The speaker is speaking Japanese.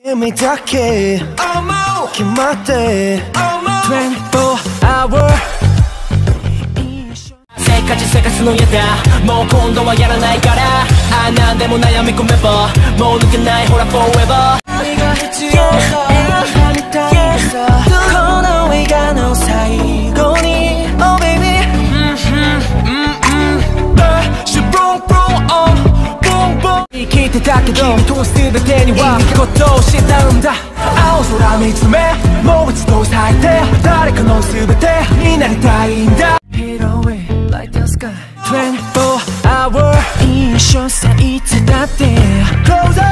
夢だけ決まって24 hour 生活の嫌だもう今度はやらないから何でも悩み込めばもう抜けないほら forever 愛が必要さみたいさこの映画の最後に Oh baby Boom boom on boom boom 生きてたけど君との全てにはいいことをしたんだ青空見つめもう一度咲いて誰かの全てになりたいんだ Like the sky 24 hour 一緒さいつだって Closer